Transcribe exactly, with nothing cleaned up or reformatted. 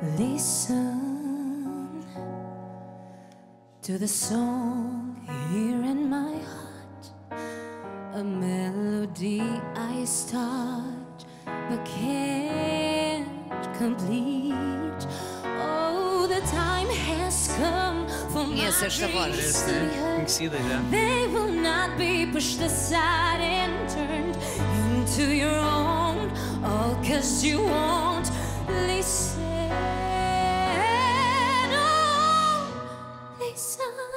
Listen to the song here in my heart, a melody I start but can't complete. Oh, the time has come for my Conhece esta voz? dreams to be heard. Conhecida já. They will not be pushed aside and turned into your own, all 'cause you won't listen. Oh, listen.